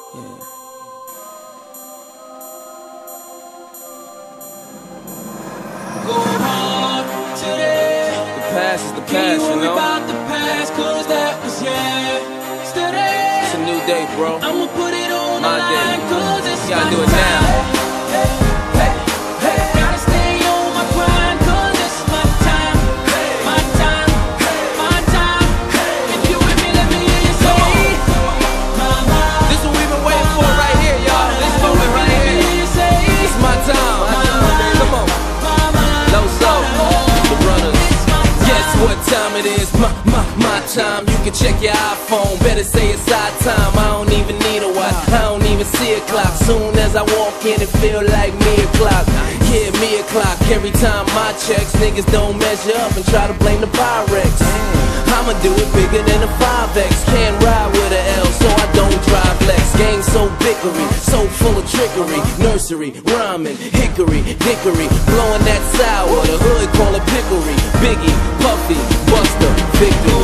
Yeah. Go hard today. The past is the past, Can't you worry know. about the past, cause that was yesterday. It's a new day, bro. I'ma put it on the My day. line, cause it's You gotta my do it now. time. Gotta stay on my grind, cause it's my time. My time, my time. If you with me, let me hear you say, mama. This is what we've been waiting for right here, y'all. This moment right here. It's my time. Come on. Low soul, the runners. Guess what time it is? My time. You can check your iPhone. Better say it's our time. I don't even need a watch. I don't even see a clock. Soon as I walk in, it feel like me o'clock. Yeah, me o'clock. Every time my checks, niggas don't measure up and try to blame the Pyrex. I'ma do it bigger than a 5X. Can't ride with a L, so I don't drive Lex. Game so bickery, so full of trickery. Nursery, rhyming, hickory, dickory. Blowing that sour, the hood call it picklery. Biggie, Puffy, Buster, victory.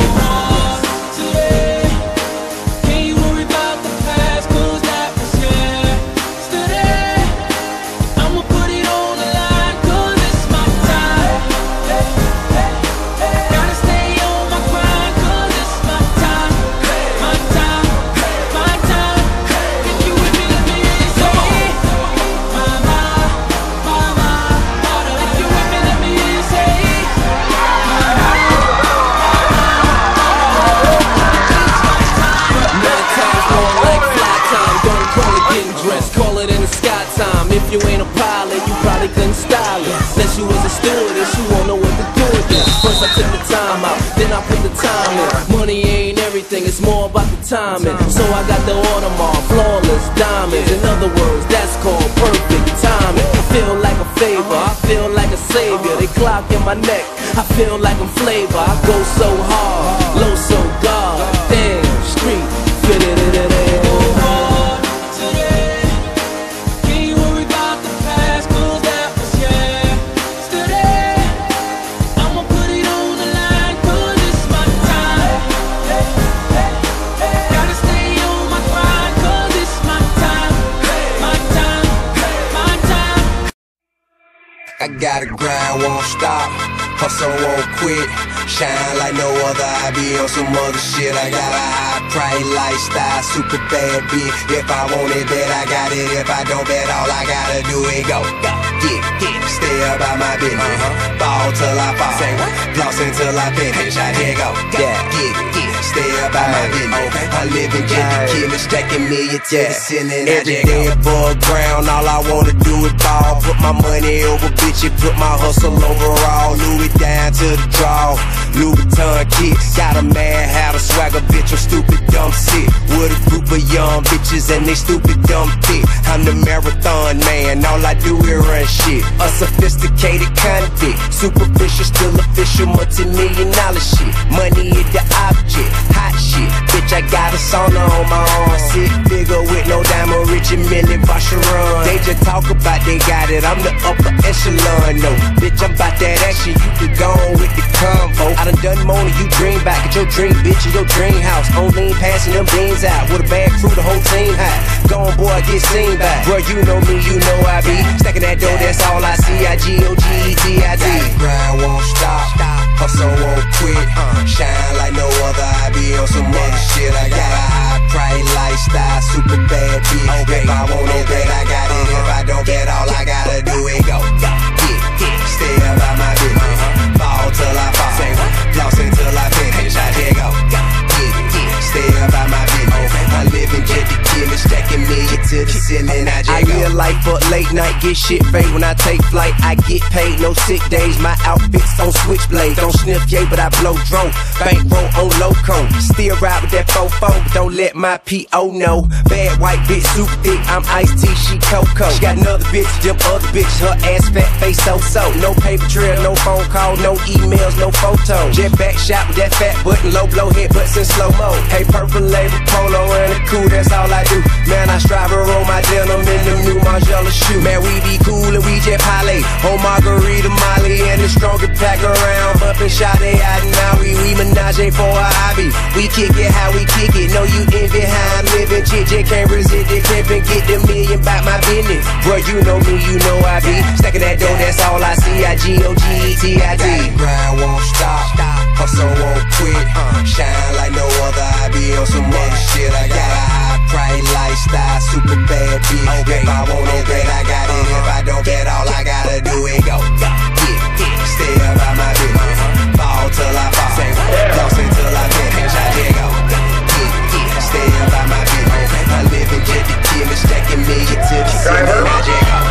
Call it in the sky time. If you ain't a pilot, you probably couldn't style it. Unless you was a stewardess, you won't know what to do with this. First I took the time out, then I put the time in. Money ain't everything, it's more about the timing. So I got the Audemars, flawless diamonds. In other words, that's called perfect timing. I feel like a favor, I feel like a savior. They clock in my neck, I feel like I'm flavor. I go so hard, low so God. Damn, street, feel it. I gotta grind, won't stop, hustle won't quit, shine like no other, I be on some other shit. I got a high price lifestyle, super bad bitch. If I want it, bet I got it. If I don't, bet all I gotta do is go. Get, stay about my business, ball till I fall, floss until I finish. I here go, get, stay about my business. I live in jet the killer, stacking millions to the ceiling. Every day above ground, all I wanna do is ball. Put my money over bitch, put my hustle overall. Louis down to the draw, Louis Vuitton kit. Got a mad hat, a swagger bitch, I'm stupid dumb sick. With a group of young bitches and they stupid dumb thick. I'm the marathon man, all I do is run shit. A sophisticated convict, superficial, still official, multi-million-dollar shit. Money is the object, hot shit. Bitch, I got a sauna on my arm. Sick bigger with no diamond, rich and Millie Vacheron. They just talk about they got it, I'm the upper echelon. No, bitch, I'm about that action, you can go on with the convo. I done more than you dream back at your dream bitch in your dream house. Only ain't passing them beans out with a bad crew, the whole team high. Go on, boy, get seen back. Bro, you know me, you know I be stacking that dough, that's all I see. I-G-O-G-E-T-I-D. Grind won't stop, hustle won't quit, shine like no other. I be on some other shit. I got a high price lifestyle, super bad bitch. If I want it, bet I got it. If I don't, bet all I gotta do is go. Get, stay about my business, ball till I fall, floss until I finish. I here go. Get, stay about my business. I live in jet the killer, stacking millions to the ceiling. I real life up late night, get shit fake. When I take flight, I get paid, no sick days. My outfits on switchblade, don't sniff yay, but I blow drone. Bankroll on loco, still ride with that fofo, but don't let my P.O. know. Bad white bitch, super thick, I'm iced tea, she Coco. She got another bitch, them other bitches, her ass fat, face so. No paper trail, no phone call, no emails, no photos. Jet back shot with that fat button, low blow head butts in slow-mo. Hey, purple label, polo and a cool, that's all I do. Man, I strive to roll my denim in them new Margiela shoes. shoot. Man, we be cool and we just parlay. Oh, margarita, Molly, and the strongest pack around. Bumpin' Sade out and Maui. We menage for a hobby. We kick it how we kick it. Know you envy how I'm living. Chick can't resist the pimpin'. Get the million by my business. Bro, you know me, you know I be stacking that dough, that's all I see. I-G-O-G-E-T-I-D. Grind won't stop, hustle won't quit. Shine like no other, I be on some other shit. I got a high price lifestyle, super bad bitch. If I want it, bet I got it. If I don't, bet all I gotta do is go. Stay up by my business. Fall till I fall. Lost until I finish. I just go. Stay up by my business. I live in jet to kill me, stacking million to the ceiling. I just go.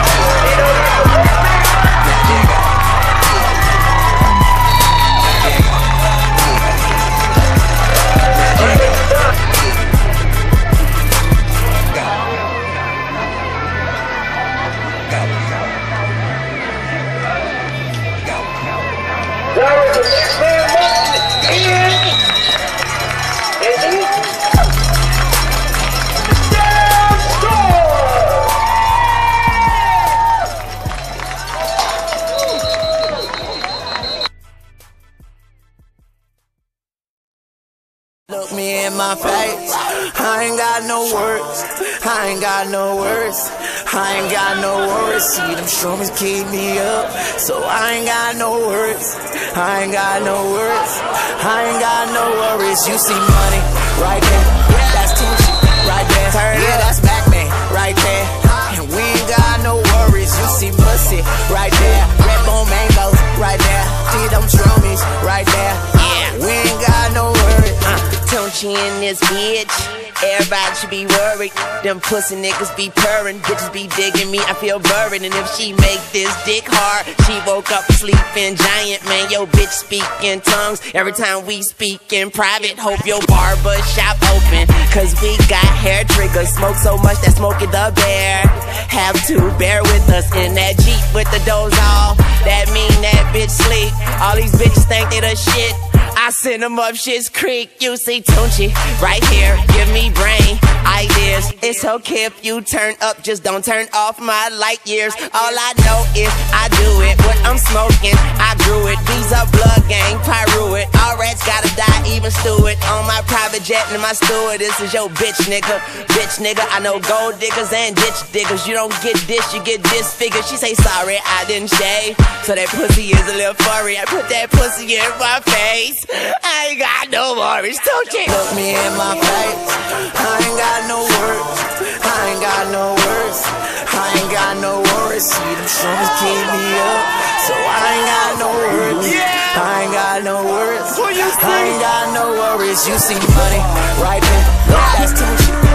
Look me in my face, I ain't got no words, I ain't got no words, I ain't got no worries. See them strummies keep me up, so I ain't got no words, I ain't got no words, I ain't got no worries. You see money right there, that's Tunechi right there, yeah, that's Macman right there, and we ain't got no worries. You see pussy right there, red bone mangoes right there, see them strummies right there, yeah, we ain't got no worries. Tunechi in this bitch, everybody should be worried. Them pussy niggas be purring, bitches be digging me, I feel buried. And if she make this dick hard, she woke up sleeping giant. Man, yo bitch speak in tongues every time we speak in private. Hope your barber shop open, cause we got hair triggers. Smoke so much that Smokey the Bear have to bear with us in that Jeep with the doors off. That mean that bitch sleep. All these bitches think they the shit, I send them up Shit's Creek. You see Tunechi right here, give me brain ideas. It's okay if you turn up, just don't turn off my light years. All I know is I do it, what I'm smoking, I grew it. These are blood gang, pyro it. All rats gotta die, even Stewart. On my private jet and my steward, this is your bitch nigga. Bitch nigga, I know gold diggers and ditch diggers. You don't get this, you get disfigured. She say sorry, I didn't shave, so that pussy is a little furry. I put that pussy in my face, I ain't got no worries. Tunechi. Look me in my face, I ain't got no words, I ain't got no words, I ain't got no worries. See them strummies keep me up, so I ain't got no words, I ain't got no words, I ain't got no worries. You see money right there, that's Tunechi